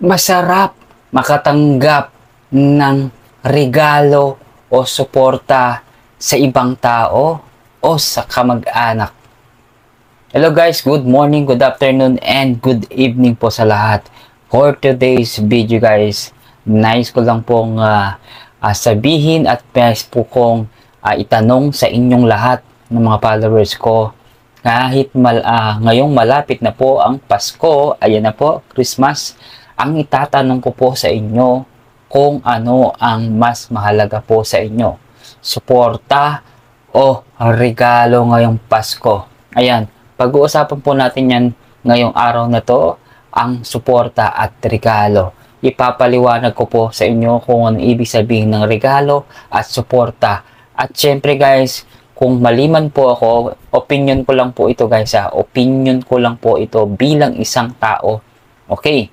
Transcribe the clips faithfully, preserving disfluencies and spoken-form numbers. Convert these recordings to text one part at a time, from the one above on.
Masarap makatanggap ng regalo o suporta sa ibang tao o sa kamag-anak. Hello guys, good morning, good afternoon, and good evening po sa lahat. For today's video guys, nice ko lang pong uh, uh, sabihin at nice po kong uh, itanong sa inyong lahat ng mga followers ko. Kahit mal, uh, ngayong malapit na po ang Pasko, ayan na po, Christmas, ang itatanong ko po sa inyo kung ano ang mas mahalaga po sa inyo. Suporta o regalo ngayong Pasko. Ayan, pag-uusapan po natin yan ngayong araw na to, ang suporta at regalo. Ipapaliwanag ko po sa inyo kung ano ibig sabihin ng regalo at suporta. At syempre guys, kung maliman po ako, opinion ko lang po ito guys ha. Opinion ko lang po ito bilang isang tao. Okay.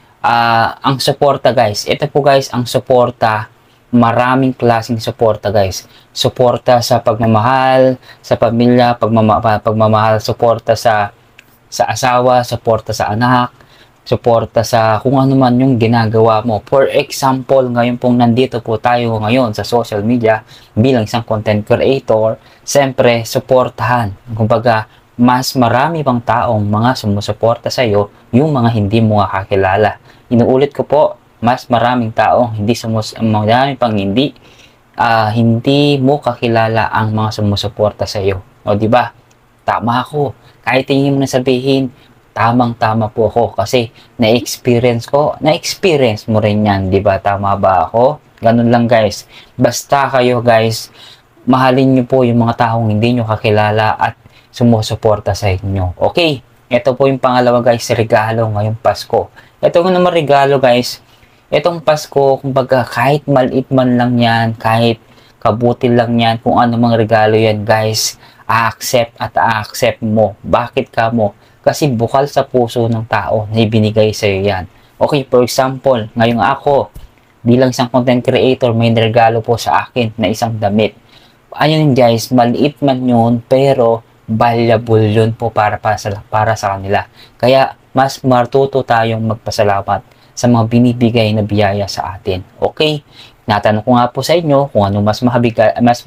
Uh, ang suporta guys, ito po guys ang suporta, maraming klaseng suporta guys. Suporta sa pagmamahal, sa pamilya, pagmama, pagmamahal, suporta sa sa asawa, suporta sa anak, suporta sa kung ano man yung ginagawa mo. For example, ngayon pong nandito po tayo ngayon sa social media bilang isang content creator, siyempre suportahan. Kumbaga, mas marami pang taong mga sumusuporta sa iyo yung mga hindi mo kakilala. Inuulit ko po, mas maraming taong hindi sumus marami pang hindi uh, hindi mo kakilala ang mga sumusuporta sa iyo. O di ba? Tama ako. Kahit hindi mo na sabihin, tamang-tama po ako kasi na-experience ko, na-experience mo rin yan, di ba? Tama ba ako? Ganun lang guys. Basta kayo guys, mahalin niyo po yung mga taong hindi niyo kakilala at sumusuporta sa inyo. Okay, ito po yung pangalawa guys, regalo ngayong Pasko. Ito nga naman regalo guys, itong Pasko, kumbaga kahit maliit man lang yan, kahit kabuti lang yan, kung ano mang regalo yan guys, a-accept at a-accept mo. Bakit ka mo? Kasi bukal sa puso ng tao na ibinigay sa iyo yan. Okay, for example, ngayong ako, bilang isang content creator, may regalo po sa akin na isang damit. Ayun guys, maliit man yun, pero valuable yun po para, para, sa, para sa kanila. Kaya, mas matuto tayong magpasalamat sa mga binibigay na biyaya sa atin. Okay? Natanong ko nga po sa inyo kung ano mas mabigat, mas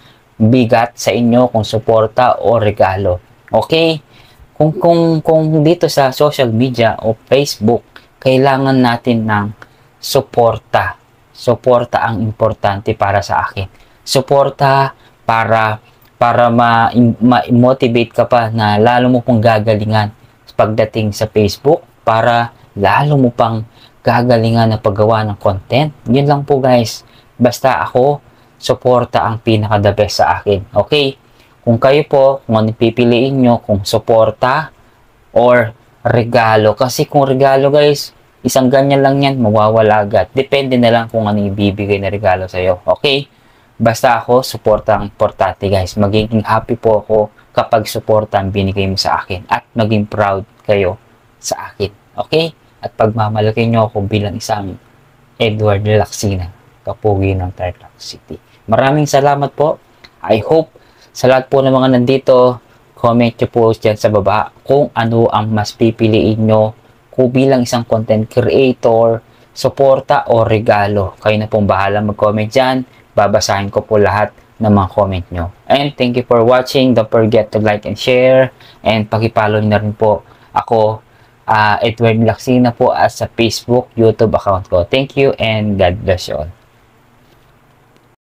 mabigat sa inyo, kung suporta o regalo. Okay? Kung, kung, kung dito sa social media o Facebook, kailangan natin ng suporta. Suporta ang importante para sa akin. Suporta para para ma-motivate ka pa na lalo mo pong gagalingan pagdating sa Facebook, para lalo mo pang gagalingan na paggawa ng content. Yun lang po guys. Basta ako, suporta ang pinaka the best sa akin. Okay? Kung kayo po, kung ano pipiliin nyo, kung suporta or regalo. Kasi kung regalo guys, isang ganyan lang yan, mawawala agad. Depende na lang kung ano ibibigay na regalo sa'yo. Okay? Basta ako, suporta ang importante guys. Magiging happy po ako kapag suporta ang binigay mo sa akin. At maging proud kayo sa akin. Okay? At pagmamalaki nyo ako bilang isang Edward Lacsina, kapugi ng Tarlac City. Maraming salamat po. I hope sa lahat po ng mga nandito, comment nyo po dyan sa baba kung ano ang mas pipiliin nyo kung bilang isang content creator, suporta o regalo. Kayo na pong bahala mag-comment dyan. Babasahin ko po lahat ng mga comment nyo. And thank you for watching. Don't forget to like and share. And pakipollow na rin po ako, uh, Edward Lacsina po, as sa Facebook, YouTube account ko. Thank you and God bless you all.